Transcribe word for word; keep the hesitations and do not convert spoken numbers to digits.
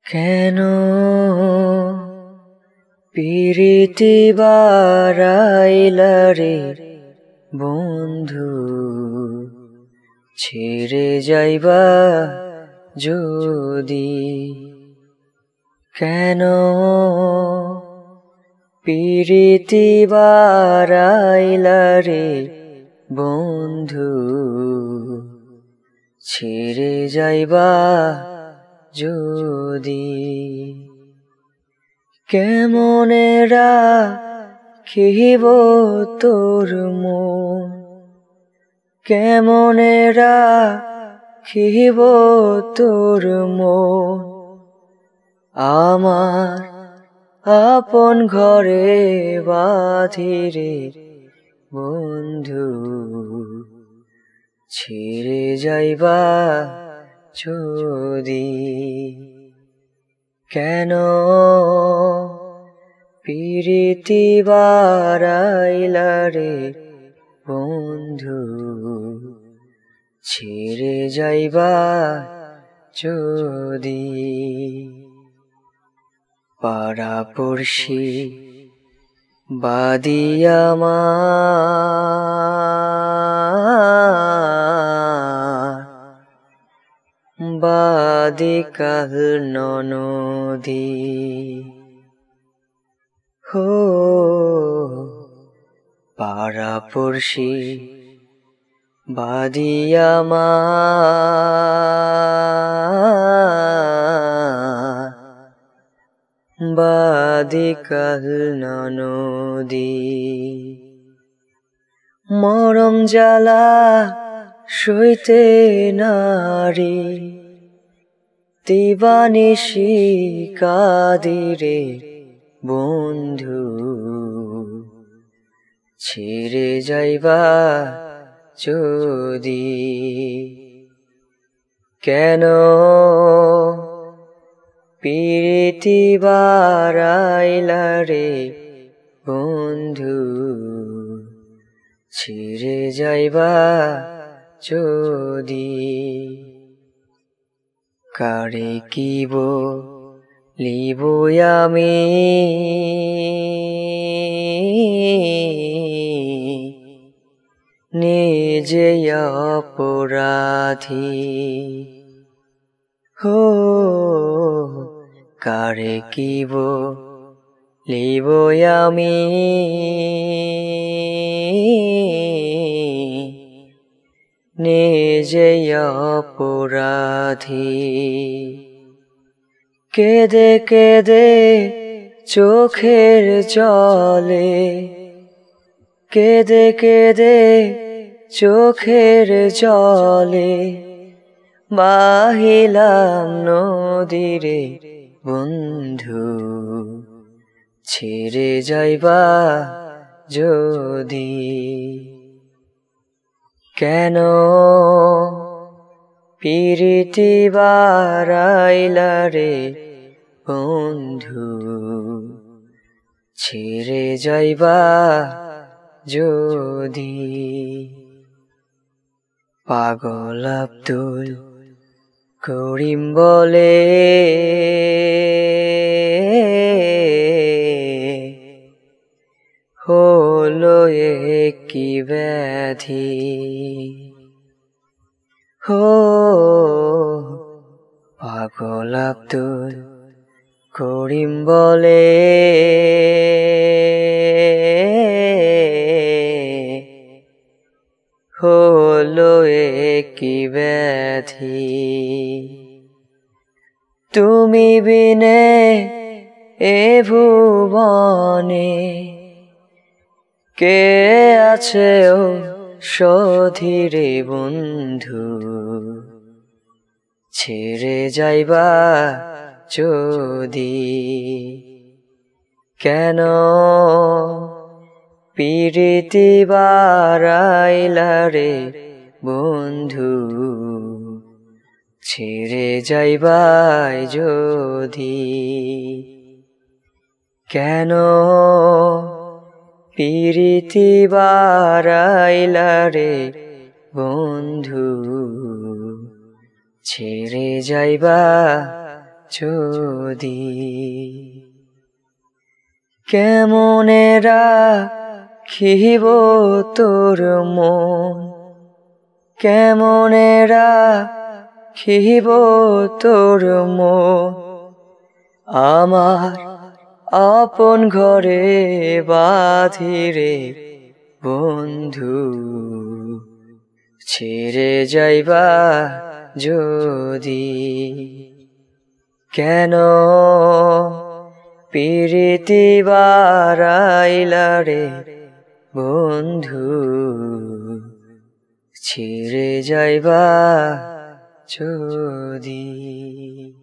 কেন পিরিতি বারাইলা রে বন্ধু, ছেড়ে যাইবা যদি? কেন পিরিতি বারাইলা রে বন্ধু, ছেড়ে যাইবা যদি? কেমনে রাখিব তোর মন, কেমনে রাখিব তোর মন, আমার আপন ঘরে বাঁধিরে বন্ধু, ছেড়ে যাইবা যদি? কেন পিরিতি বারাইলা রে বন্ধু, ছেড়ে যাইবা যদি? পাড়াপড়শি বাদিয়া বাদিকাল ননদী, হো পাড়াপড়শি বাদিয়া বাদিকাল ননদী, মরম জ্বালা সইতে নারী, দিবানিশি কাদিরে বন্ধু, ছেড়ে যাইবা যদি? কেন পিরিতি বারাইলা রে বন্ধু, ছেড়ে যাইবা যদি? কারে কিব লিব আমি নিজে অপরাধী, হো কারে কিব লিব আমি নিজে অপরাধী? কেদে কেদে চোখের জলে, কেদে কেদে চোখের জলে, বাহিলাম নদীরে বন্ধু, ছেড়ে যাইবা যদি? কেন পিরিতি বারাইলা রে বন্ধু, ছেড়ে যাইবা যদি? পাগল আব্দুল করিম বলে হলো কি ব্যাধি, হো পাগল আব্দুল করিম বলে হলো কি ব্যাধি? তুমি বিনে এ ভুবনে কে আছে ও সধীরে বন্ধু, ছেড়ে যাইবা যদি? কেন পিরিতি বারাইলা রে বন্ধু, ছেড়ে যাইবা যদি? কেন পিরিতি বারাইলা রে বন্ধু, ছেড়ে যাইবা যদি কেমনে রাখিব তোর মন কেমনে রাখিব তোর মন আমার আপন ঘরে বাঁধিরে বন্ধু ছেড়ে যাইবা যদি কেন পিরিতি বারাইলা রে বন্ধু ছেড়ে যাইবা যদি